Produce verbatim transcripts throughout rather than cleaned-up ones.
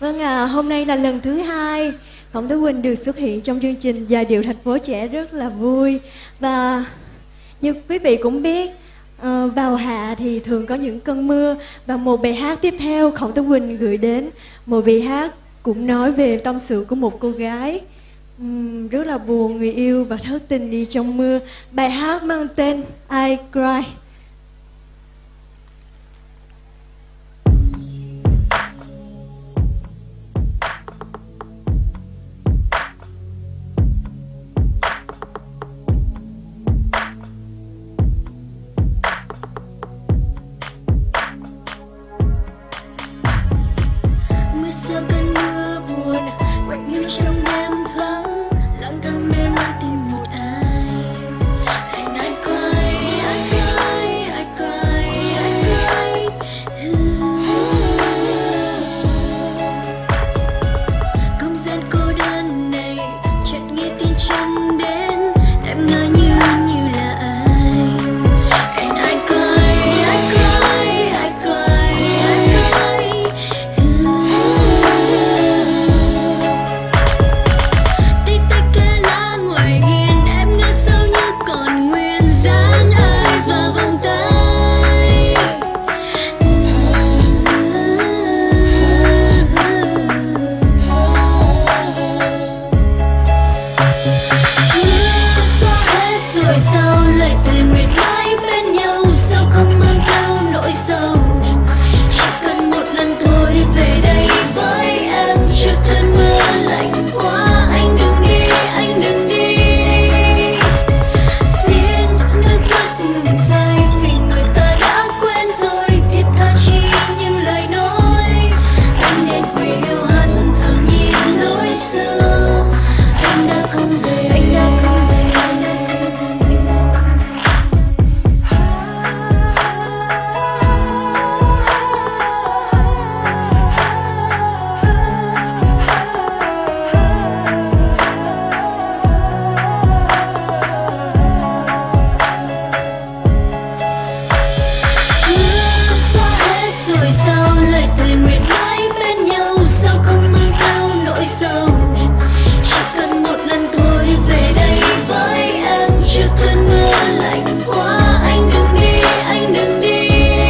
Vâng à, hôm nay là lần thứ hai Khổng Tử Quỳnh được xuất hiện trong chương trình Giai điệu thành phố trẻ, rất là vui. Và như quý vị cũng biết, uh, vào hạ thì thường có những cơn mưa. Và một bài hát tiếp theo Khổng Tử Quỳnh gửi đến, một bài hát cũng nói về tâm sự của một cô gái um, rất là buồn, người yêu và thất tình đi trong mưa. Bài hát mang tên I Cry. Sau cơn mưa buồn quạnh như trong đêm vắng, lặng thầm mê man tìm một ai. And I cry, I cry, I cry, I cry. Không gian cô đơn này chợt nghe tin chân đến, em ngỡ như như là ai. And I cry, I cry, I cry, I cry. Rồi sao lại tình nguyện mãi bên nhau, sao không mang theo nỗi sầu. Chỉ cần một lần thôi về đây với em, trước cơn mưa lạnh quá. Anh đừng đi, anh đừng đi. Xin nước mắt ngừng rơi vì người ta đã quên rồi, thiết tha chi những lời nói. Anh nên quỳ yêu hắn thầm nhìn nỗi xưa. Anh đã không về, anh đã không về. Rồi sao lại tình nguyện mãi bên nhau, sao không mang theo nỗi sầu. Chỉ cần một lần thôi về đây với em, trước cơn mưa lạnh quá. Anh đừng đi, anh đừng đi.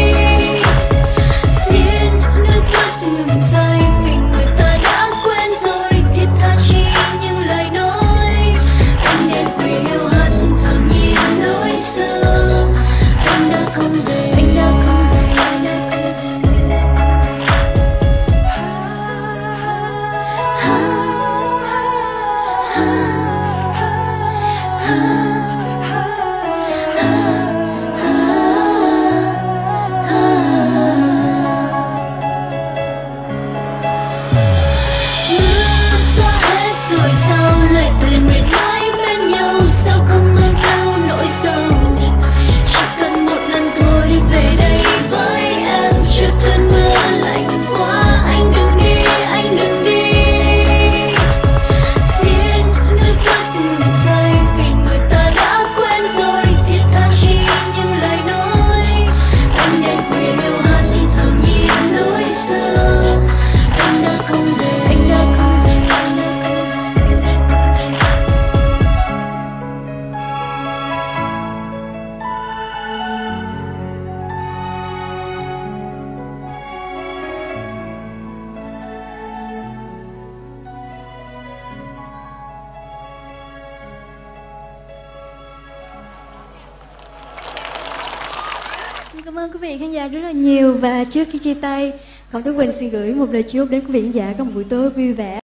Xin nước mắt ngừng rơi vì người ta đã quên rồi, thiết tha chi những lời nói. Anh nên quỳ yêu hắn thầm nhìn nỗi xưa. Anh đã không về, anh đã không về. Rồi sao lại tình nguyện mãi bên nhau, sao không mang theo nỗi sầu. Chỉ cần một lần thôi về đây với em, trước cơn mưa lạnh quá. Anh đừng đi, anh đừng đi. Xin nước mắt ngừng rơi vì người ta đã quên rồi, thiết tha chi những lời nói. Anh nên quỳ yêu hắn thầm nhìn nỗi xưa. Anh đã không về, anh đã không về. Cảm ơn quý vị khán giả rất là nhiều. Và trước khi chia tay, Khổng Tử Quỳnh xin gửi một lời chúc đến quý vị khán giả có một buổi tối vui vẻ.